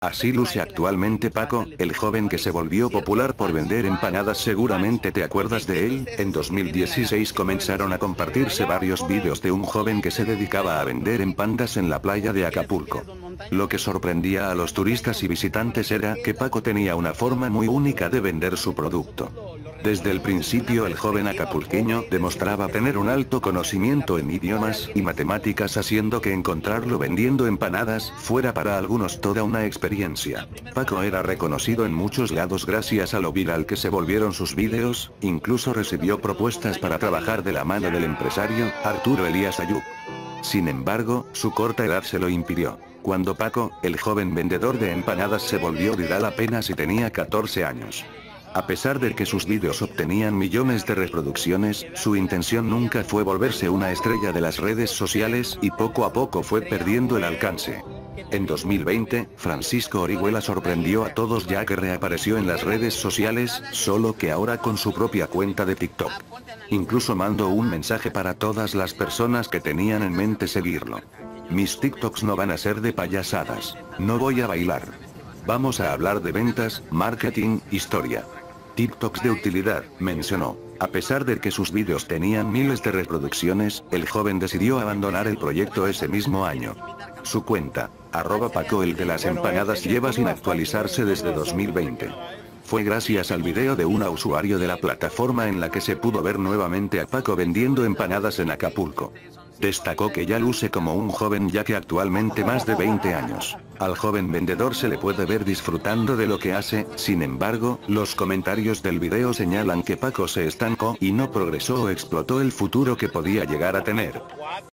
Así luce actualmente Paco, el joven que se volvió popular por vender empanadas. Seguramente te acuerdas de él. En 2016 comenzaron a compartirse varios vídeos de un joven que se dedicaba a vender empanadas en la playa de Acapulco. Lo que sorprendía a los turistas y visitantes era que Paco tenía una forma muy única de vender su producto. Desde el principio el joven acapulqueño demostraba tener un alto conocimiento en idiomas y matemáticas, haciendo que encontrarlo vendiendo empanadas fuera para algunos toda una experiencia. Paco era reconocido en muchos lados gracias a lo viral que se volvieron sus vídeos, incluso recibió propuestas para trabajar de la mano del empresario Arturo Elías Ayub. Sin embargo, su corta edad se lo impidió. Cuando Paco, el joven vendedor de empanadas, se volvió viral apenas si tenía 14 años. A pesar de que sus vídeos obtenían millones de reproducciones, su intención nunca fue volverse una estrella de las redes sociales y poco a poco fue perdiendo el alcance. En 2020, Francisco Orihuela sorprendió a todos ya que reapareció en las redes sociales, solo que ahora con su propia cuenta de TikTok. Incluso mandó un mensaje para todas las personas que tenían en mente seguirlo. Mis TikToks no van a ser de payasadas. No voy a bailar. Vamos a hablar de ventas, marketing, historia. TikToks de utilidad, mencionó. A pesar de que sus vídeos tenían miles de reproducciones, el joven decidió abandonar el proyecto ese mismo año. Su cuenta, @Paco el de las empanadas, lleva sin actualizarse desde 2020. Fue gracias al video de una usuario de la plataforma en la que se pudo ver nuevamente a Paco vendiendo empanadas en Acapulco. Destacó que ya luce como un joven ya que actualmente más de 20 años. Al joven vendedor se le puede ver disfrutando de lo que hace. Sin embargo, los comentarios del video señalan que Paco se estancó y no progresó o explotó el futuro que podía llegar a tener.